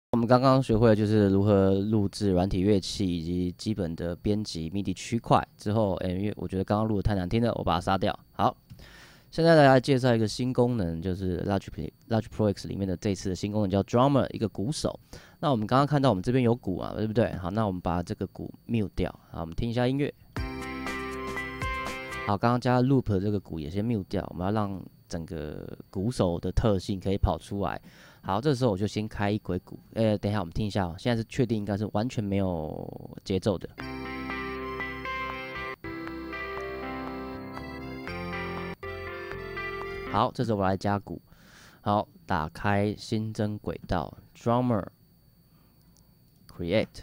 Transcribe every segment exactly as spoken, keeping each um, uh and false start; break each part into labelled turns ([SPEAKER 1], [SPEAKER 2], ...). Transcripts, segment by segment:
[SPEAKER 1] 我们刚刚学会的就是如何录制软体乐器以及基本的编辑 M I D I 区块。之后，诶、因为我觉得刚刚录的太难听了，我把它杀掉。好，现在来介绍一个新功能，就是 Logic Logic Pro X 里面的这次的新功能叫 Drummer， 一个鼓手。那我们刚刚看到我们这边有鼓啊，对不对？好，那我们把这个鼓 mute 掉。好，我们听一下音乐。好，刚刚加 loop 的这个鼓也先 mute 掉，我们要让整个鼓手的特性可以跑出来。好，这时候我就先开一轨鼓，呃，等一下我们听一下哦，现在是确定应该是完全没有节奏的。好，这时候我来加鼓。好，打开新增轨道 ，Drummer Create。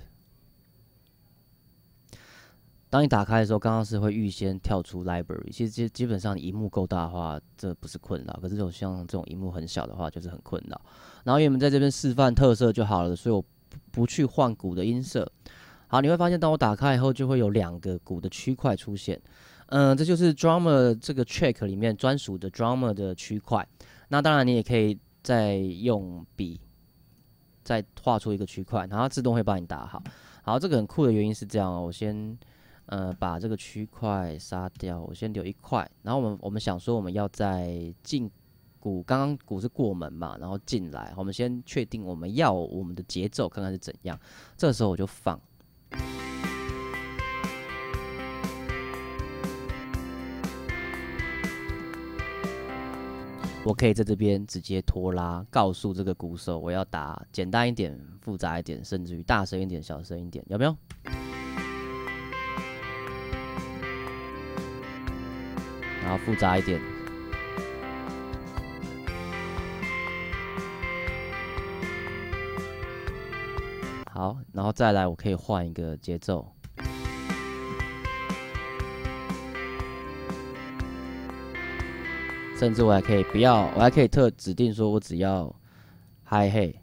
[SPEAKER 1] 当你打开的时候，刚刚是会预先跳出 library。其实基基本上，你荧幕够大的话，这不是困扰。可是这种像这种荧幕很小的话，就是很困扰。然后因为我们在这边示范特色就好了，所以我不去换鼓的音色。好，你会发现，当我打开以后，就会有两个鼓的区块出现。嗯、呃，这就是 drummer 这个 track 里面专属的 drummer 的区块。那当然，你也可以再用笔再画出一个区块，然后它自动会帮你打好。好，这个很酷的原因是这样哦，我先。呃，把这个区块杀掉，我先留一块。然后我们我们想说，我们要在进鼓，刚刚鼓是过门嘛，然后进来，我们先确定我们要我们的节奏，看看是怎样。这个时候我就放，我可以在这边直接拖拉，告诉这个鼓手我要打简单一点、复杂一点，甚至于大声一点、小声一点，有没有？然后复杂一点，好，然后再来，我可以换一个节奏，甚至我还可以不要，我还可以特指定说我只要 hi hey。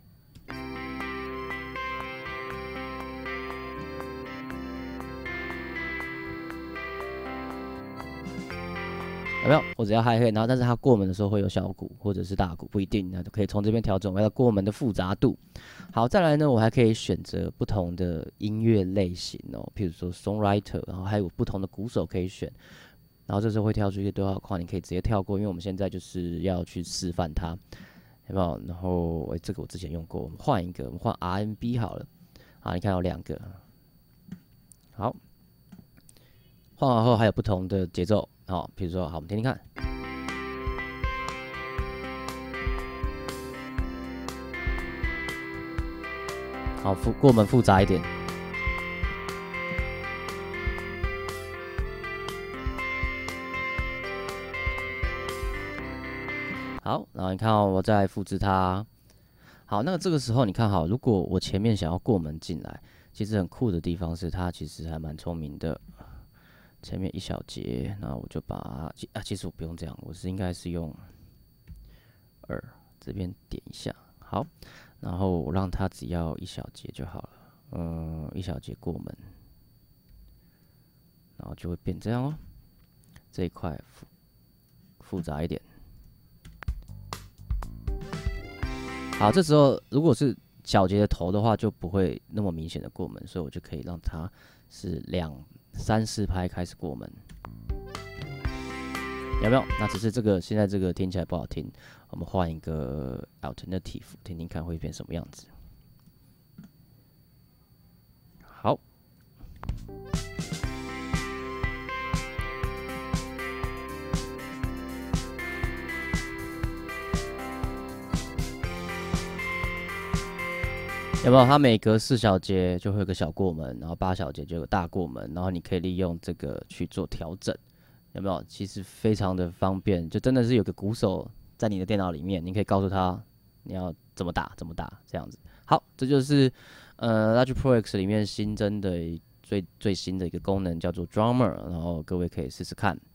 [SPEAKER 1] 有没有？我只要嗨嘿，然后但是它过门的时候会有小鼓或者是大鼓，不一定，那就可以从这边调整我要过门的复杂度。好，再来呢，我还可以选择不同的音乐类型哦，譬如说 songwriter，然后还有不同的鼓手可以选。然后这时候会跳出一个对话框，你可以直接跳过，因为我们现在就是要去示范它，有没有？然后，哎、欸，这个我之前用过，我们换一个，我们换 R and B 好了。好，你看有两个，好，换完后还有不同的节奏。好，比如说，好，我们听听看。好，复过门复杂一点。好，然后你看哦，我再复制它。好，那这个时候你看好，如果我前面想要过门进来，其实很酷的地方是它其实还蛮聪明的。前面一小节，那我就把啊，其实我不用这样，我是应该是用二这边点一下，好，然后我让它只要一小节就好了，嗯，一小节过门，然后就会变这样哦。这一块复复杂一点，好，这时候如果是小节的头的话，就不会那么明显的过门，所以我就可以让它是两。三四拍开始过门，有没有？那只是这个现在这个听起来不好听，我们换一个 alternative， 听听看会变什么样子。好，有没有？它每隔四小节就会有个小过门，然后八小节就有个大过门，然后你可以利用这个去做调整，有没有？其实非常的方便，就真的是有个鼓手在你的电脑里面，你可以告诉他你要怎么打，怎么打这样子。好，这就是呃 Logic Pro X 里面新增的最最新的一个功能，叫做 Drummer，然后各位可以试试看。